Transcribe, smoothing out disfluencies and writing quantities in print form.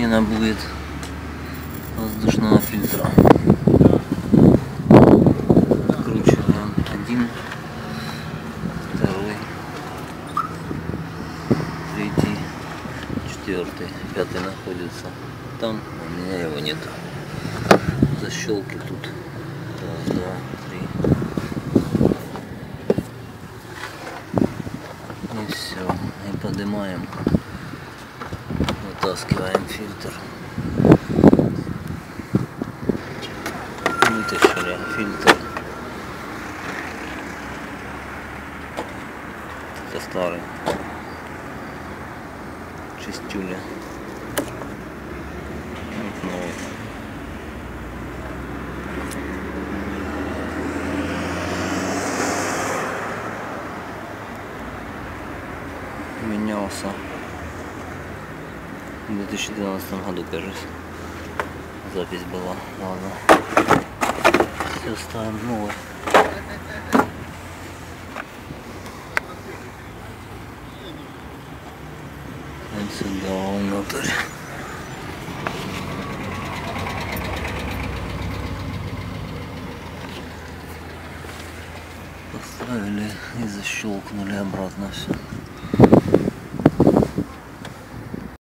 замена будет воздушного фильтра. Откручиваем один, второй, третий, четвертый, пятый находится там, у меня его нет. Защелки тут. Раз, два, три. И все. И поднимаем. Вытаскиваем фильтр. Вытащили фильтр. Это старый. Чистюля. Вот новый. Менялся в 2012 году, кажется. Запись была. Ладно. Все, ставим новый. Вот сюда внутрь. Поставили и защелкнули обратно все.